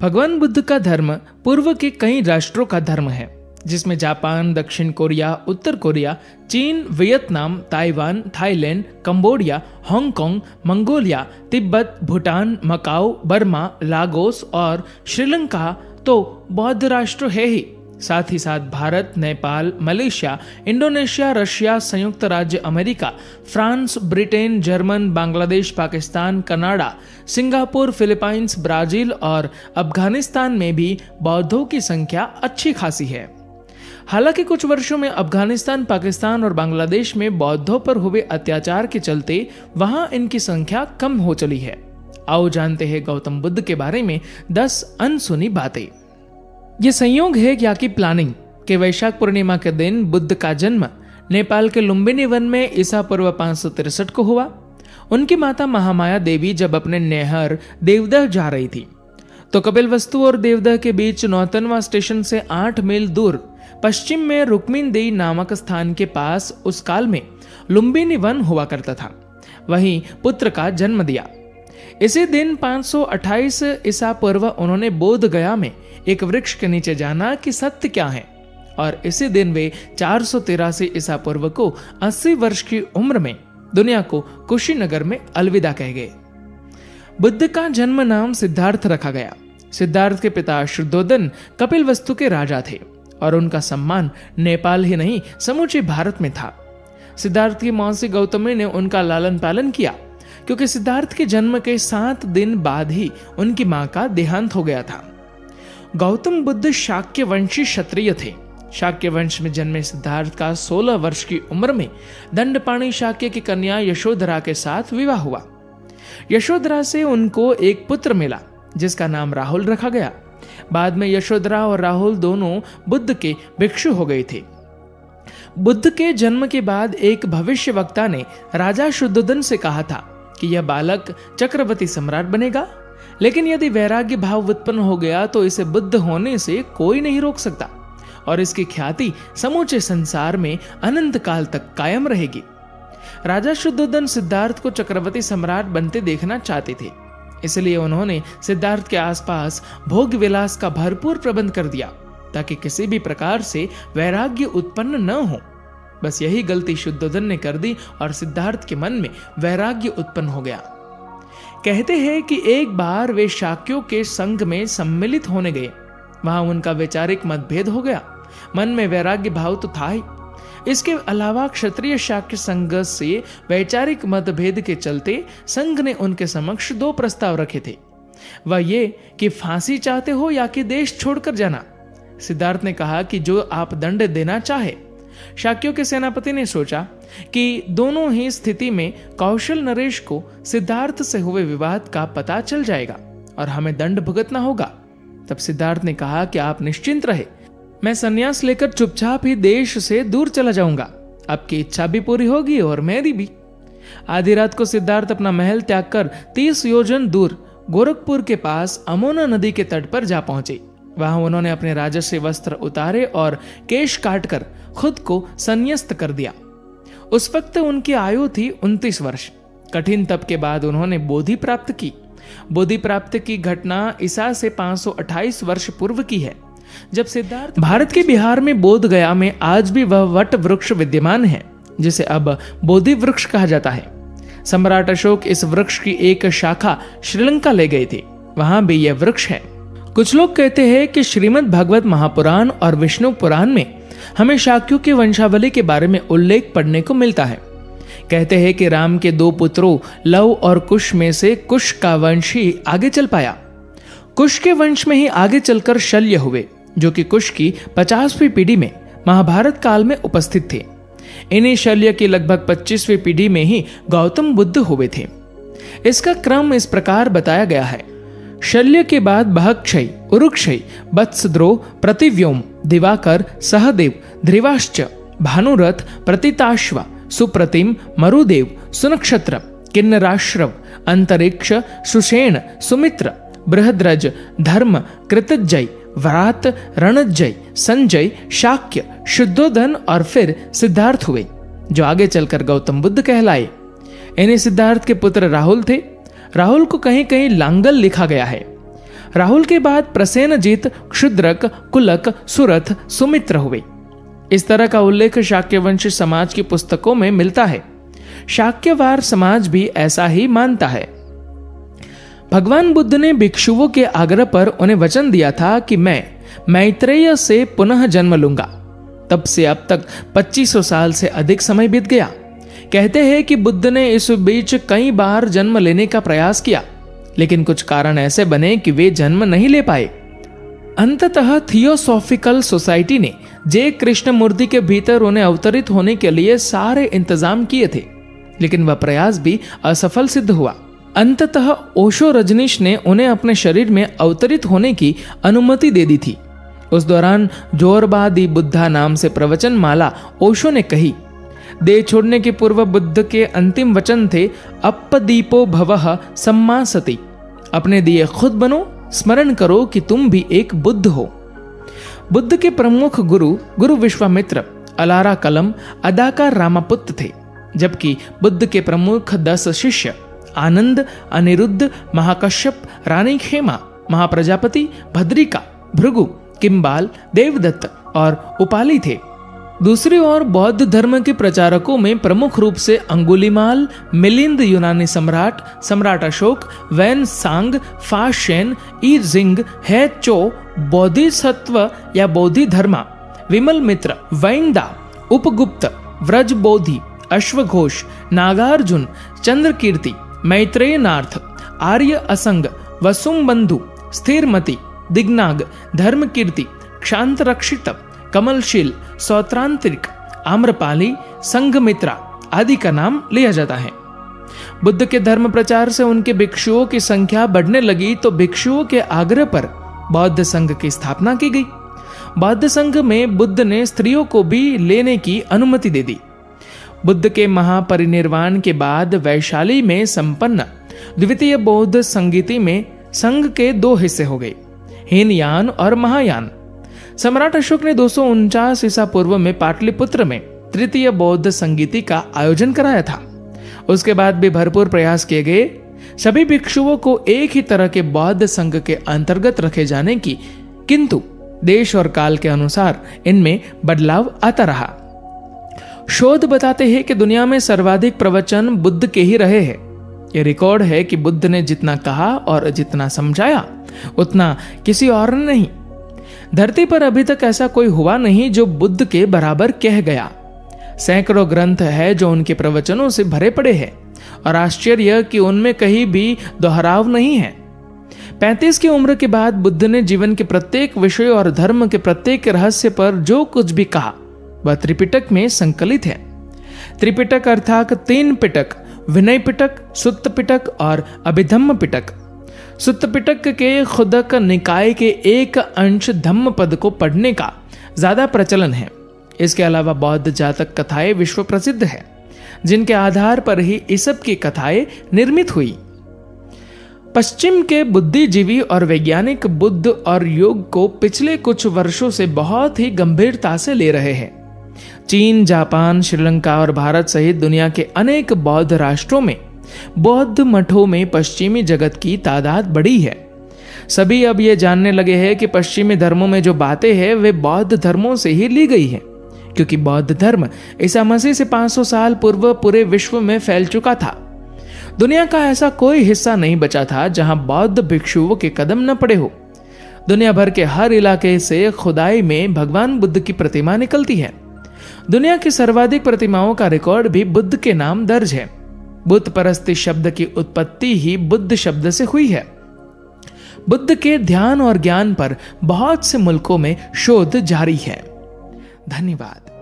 भगवान बुद्ध का धर्म पूर्व के कई राष्ट्रों का धर्म है, जिसमें जापान, दक्षिण कोरिया, उत्तर कोरिया, चीन, Vietnam, Taiwan, Thailand, Cambodia, Hong Kong, Mongolia, Tibet, Bhutan, Macau, Burma, Lagos और श्रीलंका तो बौद्ध राष्ट्र है ही। साथ ही साथ Bharat, Nepal, Malaysia, Indonesia, Russia, संयुक्त राज्य America, France, Britain, German, Bangladesh, Pakistan, Canada, Singapore, Philippines, Brazil और अफगानिस्तान में भी बौद्धों की संख्या अच्छी खासी है। हालांकि कुछ वर्षों में अफगानिस्तान, पाकिस्तान और बांग्लादेश में बौद्धों पर हुए अत्याचार के चलते वहां इनकी संख्या कम हो चली है। आओ जानते हैं गौतम बुद्ध के बारे में 10 अनसुनी बातें। ये संयोग है या कि प्लानिंग के वैशाख पूर्णिमा के दिन बुद्ध का जन्म नेपाल के लुम्बिनी वन में ईसा पूर्व 563 को हुआ। उनकी माता महामाया देवी जब अपने नहर देवदह जा रही थी तो कपिलवस्तु और देवदह के बीच नौतनवा स्टेशन से 8 मील दूर पश्चिम में रुक्मिणदेई नामक स्थान के पास उस काल में लुम्बिनी वन हुआ करता था। वहीं पुत्र का जन्म दिया। इसी दिन 528 ईसा पूर्व उन्होंने बोध गया में एक वृक्ष के नीचे जाना कि सत्य क्या है, और इसी दिन वे 483 ईसा पूर्व को 80 वर्ष की उम्र में दुनिया को कुशीनगर में अलविदा कह गए। बुद्ध का जन्म नाम सिद्धार्थ रखा गया। सिद्धार्थ के पिता शुद्धोदन कपिलवस्तु के राजा थे और उनका सम्मान नेपाल ही नहीं समूचे भारत में था। सिद्धार्थ की मौसी गौतमी ने उनका लालन पालन किया, क्योंकि सिद्धार्थ के जन्म के 7 दिन बाद ही उनकी मां का देहांत हो गया था। गौतम बुद्ध शाक्य वंशी क्षत्रिय थे। शाक्य वंश में जन्मे सिद्धार्थ का 16 वर्ष की उम्र में दंडपाणी शाक्य की कन्या यशोधरा के साथ विवाह हुआ। यशोधरा से उनको एक पुत्र मिला जिसका नाम राहुल रखा गया। बाद में यशोधरा और राहुल दोनों बुद्ध के भिक्षु हो गए थे। बुद्ध के जन्म के बाद एक भविष्यवक्ता ने राजा शुद्धोदन से कहा था कि यह बालक चक्रवर्ती सम्राट बनेगा, लेकिन यदि वैराग्य भाव उत्पन्न हो गया तो इसे बुद्ध होने से कोई नहीं रोक सकता और इसकी ख्याति समूचे संसार में अनंत काल तक कायम रहेगी। राजा शुद्धोदन सिद्धार्थ को चक्रवर्ती सम्राट बनते देखना चाहते थे, इसलिए उन्होंने सिद्धार्थ के आसपास भोग विलास का भरपूर प्रबंध कर दिया ताकि किसी भी प्रकार से वैराग्य उत्पन्न न हो। बस यही गलती शुद्धोदन ने कर दी और सिद्धार्थ के मन में वैराग्य उत्पन्न हो गया। कहते हैं कि एक बार वे शाक्यों के संघ में सम्मिलित होने गए। वहां उनका वैचारिक मतभेद हो गया। मन में वैराग्य भाव तो था ही, इसके अलावा क्षत्रिय शाक्य संघ से वैचारिक मतभेद के चलते संघ ने उनके समक्ष 2 प्रस्ताव रखे थे। वह ये कि फांसी चाहते हो या कि देश छोड़कर जाना। सिद्धार्थ ने कहा कि जो आप दंड देना चाहे। शाक्यों के सेनापति ने सोचा कि दोनों ही स्थिति में कौशल नरेश को सिद्धार्थ से हुए विवाद का पता चल जाएगा और हमें दंड भुगतना होगा। तब सिद्धार्थ ने कहा कि आप निश्चिंत रहे, मैं संन्यास लेकर चुपचाप ही देश से दूर चला जाऊंगा। आपकी इच्छा भी पूरी होगी और मेरी भी। आधी रात को सिद्धार्थ अपना महल त्याग कर 30 योजन दूर गोरखपुर के पास अमोना नदी के तट पर जा पहुंचे। वहां उन्होंने अपने राजस्व वस्त्र उतारे और केश काटकर खुद को संन्यास्त कर दिया। उस वक्त उनकी आयु थी 29 वर्ष। कठिन तप के बाद उन्होंने बोधि प्राप्त की। बोधि प्राप्त की घटना ईसा से 528 वर्ष पूर्व की है, जब सिद्धार्थ भारत के बिहार में बोध गया में आज भी वह वट वृक्ष विद्यमान है, जिसे अब बोधि वृक्ष कहा जाता है। सम्राट अशोक इस वृक्ष की एक शाखा श्रीलंका ले गए थे, वहां भी यह वृक्ष है। कुछ लोग कहते हैं कि श्रीमद् भागवत महापुराण और विष्णु पुराण में हमें शाक्यों की वंशावली के बारे में उल्लेख पढ़ने को मिलता है। कहते हैं कि राम के 2 पुत्रों लव और कुश में से कुश का वंश ही आगे चल पाया। कुश के वंश में ही आगे चलकर शल्य हुए, जो कि कुश की 50वीं पीढ़ी में महाभारत काल में उपस्थित थे। इन्हीं शल्य की लगभग 25वीं पीढ़ी में ही गौतम बुद्ध हुए थे। इसका क्रम इस प्रकार बताया गया है। शल्य के बाद बहक्षय, उरुक्षय, वत्सद्रोह, प्रतिव्योम, दिवाकर, सहदेव, ध्रुवाश्च, भानुरथ, प्रतिताश्व, सुप्रतिम, मरुदेव, सुनक्षत्र, किन्नराश्रव, अंतरिक्ष, सुषेण, सुमित्र, बृहद्रज, धर्म, कृतजय, वरात, रणजय, संजय, शाक्य, शुद्धोदन और फिर सिद्धार्थ हुए, जो आगे चलकर गौतम बुद्ध कहलाए। इन्हीं सिद्धार्थ के पुत्र राहुल थे। राहुल को कहीं कहीं लांगल लिखा गया है। राहुल के बाद प्रसेनजीत, क्षुद्रक, कुलक, सुरथ, सुमित्र हुए। इस तरह का उल्लेख शाक्यवंशी समाज की पुस्तकों में मिलता है। शाक्यवार समाज भी ऐसा ही मानता है। भगवान बुद्ध ने भिक्षुओं के आग्रह पर उन्हें वचन दिया था कि मैं मैत्रेय से पुनः जन्म लूंगा। तब से अब तक 2500 साल से अधिक समय बीत गया। कहते हैं कि बुद्ध ने इस बीच कई बार जन्म लेने का प्रयास किया, लेकिन कुछ कारण ऐसे बने कि वे जन्म नहीं ले पाए। अंततः थियोसॉफिकल सोसाइटी ने जे कृष्णमूर्ति के भीतर उन्हें अवतरित होने के लिए सारे इंतजाम किए थे, लेकिन वह प्रयास भी असफल सिद्ध हुआ। अंततः ओशो रजनीश ने उन्हें अपने शरीर में अवतरित होने की अनुमति दे दी थी। उस दौरान जोरबा दी बुद्धा नाम से प्रवचन माला ओशो ने कही। देह छोड़ने के पूर्व बुद्ध के अंतिम वचन थे, अपदीपो भवः सम्मा सति। अपने दिए खुद बनो, स्मरण करो कि तुम भी एक बुद्ध हो। बुद्ध के प्रमुख गुरु विश्वामित्र, अलारा कलम, अदाकार रामापुत्र थे, जबकि बुद्ध के प्रमुख 10 शिष्य आनंद, अनिरुद्ध, महाकश्यप, रानी खेमा, महाप्रजापति, भद्रिका, भृगु, किम्बाल, देवदत्त और उपाली थे। दूसरी ओर बौद्ध धर्म के प्रचारकों में प्रमुख रूप से अंगुलीमाल, मिलिंद यूनानी सम्राट, सम्राट अशोक, वैन सांग, फा शेन, ई जिंग, है चो, बोधिसत्व या बोधि धर्मा, विमल मित्र, वैंदा, उपगुप्त, व्रज बोधि, अश्वघोष, नागार्जुन, चंद्रकीर्ति, मैत्रेय नार्थ, आर्य असंग, वसुमबंधु, स्थिरमति, दिग्नाग, धर्मकीर्ति, क्षांत रक्षित, कमलशील, सौत्रांतरिक, आम्रपाली, संघमित्रा आदि का नाम लिया जाता है। बुद्ध के धर्म प्रचार से उनके भिक्षुओं की संख्या बढ़ने लगी तो भिक्षुओं के आग्रह पर बौद्ध संघ की स्थापना की गई। बौद्ध संघ में बुद्ध ने स्त्रियों को भी लेने की अनुमति दे दी। बुद्ध के महापरिनिर्वाण के बाद वैशाली में संपन्न द्वितीय बौद्ध संगीति में संघ के 2 हिस्से हो गए, हीनयान और महायान। सम्राट अशोक ने 249 ईसा पूर्व में पाटलिपुत्र में तृतीय बौद्ध संगीति का आयोजन कराया था। उसके बाद भी भरपूर प्रयास किए गए सभी भिक्षुओं को एक ही तरह के बौद्ध संघ के अंतर्गत रखे जाने की, किंतु देश और काल के अनुसार इनमें बदलाव आता रहा। शोध बताते हैं कि दुनिया में सर्वाधिक प्रवचन बुद्ध के ही रहे हैं। यह रिकॉर्ड है कि बुद्ध ने जितना कहा और जितना समझाया उतना किसी और ने नहीं। धरती पर अभी तक ऐसा कोई हुआ नहीं जो बुद्ध के बराबर कह गया। सैकड़ों ग्रंथ है जो उनके प्रवचनों से भरे पड़े हैं और आश्चर्य कि उनमें कहीं भी दोहराव नहीं है। 35 की उम्र के बाद बुद्ध ने जीवन के प्रत्येक विषय और धर्म के प्रत्येक रहस्य पर जो कुछ भी कहा वह त्रिपिटक में संकलित है। त्रिपिटक अर्थात 3 पिटक, विनय पिटक, सुत्त पिटक और अभिधम्म पिटक। सुत्त पिटक के खुदक निकाय के एक अंश धम्म पद को पढ़ने का ज्यादा प्रचलन है। इसके अलावा बौद्ध जातक कथाएं विश्व प्रसिद्ध है, जिनके आधार पर ही ईसब की कथाएं निर्मित हुई। पश्चिम के बुद्धिजीवी और वैज्ञानिक बुद्ध और योग को पिछले कुछ वर्षों से बहुत ही गंभीरता से ले रहे हैं। चीन, जापान, श्रीलंका और भारत सहित दुनिया के अनेक बौद्ध राष्ट्रों में बौद्ध मठों में पश्चिमी जगत की तादाद बढ़ी है। सभी अब ये जानने लगे हैं कि पश्चिमी धर्मों में जो बातें हैं वे बौद्ध धर्मों से ही ली गई हैं, क्योंकि बौद्ध धर्म ईसा मसीह से 500 साल पूर्व पूरे विश्व में फैल चुका था। दुनिया का ऐसा कोई हिस्सा नहीं बचा था जहां बौद्ध भिक्षुओं के कदम न पड़े हो। दुनिया भर के हर इलाके से खुदाई में भगवान बुद्ध की प्रतिमा निकलती है। दुनिया की सर्वाधिक प्रतिमाओं का रिकॉर्ड भी बुद्ध के नाम दर्ज है। बुद्ध परस्ती शब्द की उत्पत्ति ही बुद्ध शब्द से हुई है। बुद्ध के ध्यान और ज्ञान पर बहुत से मुल्कों में शोध जारी है। धन्यवाद।